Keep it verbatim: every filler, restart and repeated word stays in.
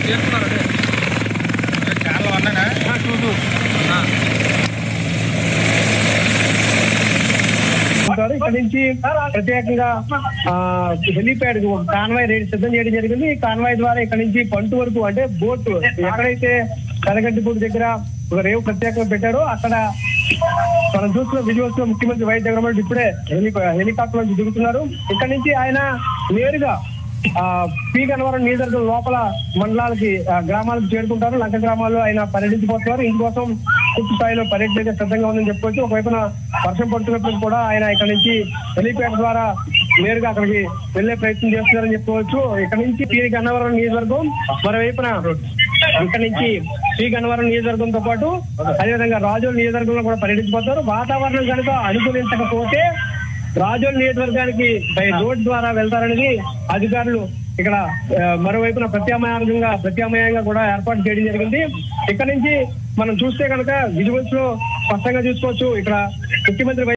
చేస్తున్నారు అదే చాలా అన్నానా చూడు ఇక్కడ నుంచి ప్రత్యేకంగా హెలీప్యాడ్ కాన్వాయ్ రేట్ సిద్ధం చేయడం జరిగింది. ఈ కాన్వాయ్ ద్వారా ఇక్కడ నుంచి పంటు వరకు అంటే బోట్ ఎక్కడైతే కలగంటిపూడి దగ్గర ఒక రేవు ప్రత్యేకంగా పెట్టారో అక్కడ మనం చూస్తున్న విజువల్స్ లో ముఖ్యమంత్రి వైఎస్ జగన్మోహన్ రెడ్డి ఇప్పుడే హెలి హెలికాప్టర్ నుంచి దిగుతున్నారు. ఇక్కడ నుంచి ఆయన నేరుగా ఆ పి గన్నవరం నియోజకవర్గం లోపల మండలాలకి గ్రామాలకు చేరుకుంటారు. లంక గ్రామాల్లో ఆయన పర్యటించిపోతున్నారు. ఇందుకోసం పూర్తి స్థాయిలో పర్యటన సిద్ధంగా ఉందని చెప్పుకోవచ్చు. ఒకవైపున వర్షం పడుతున్నప్పుడు కూడా ఆయన ఇక్కడ నుంచి హెలిప్యాడ్ ద్వారా నేరుగా అక్కడికి వెళ్లే ప్రయత్నం చేస్తున్నారని చెప్పుకోవచ్చు. ఇక్కడ నుంచి పి గన్నవరం నియోజకవర్గం, మరోవైపున ఇక్కడ నుంచి పి గన్నవరం నియోజకవర్గంతో పాటు అదేవిధంగా రాజోల్ నియోజకవర్గంలో కూడా పర్యటించిపోతారు. వాతావరణం కనుక అనుకూలించకపోతే రాజోల్ నియోజకవర్గానికి బై రోడ్ ద్వారా వెళ్తారనేది అధికారులు ఇక్కడ మరోవైపున ప్రత్యామ్నాయంగా ప్రత్యామ్నాయంగా కూడా ఏర్పాటు చేయడం జరిగింది. ఇక్కడ నుంచి మనం చూస్తే కనుక విజువల్స్ లో స్పష్టంగా చూసుకోవచ్చు. ఇక్కడ ముఖ్యమంత్రి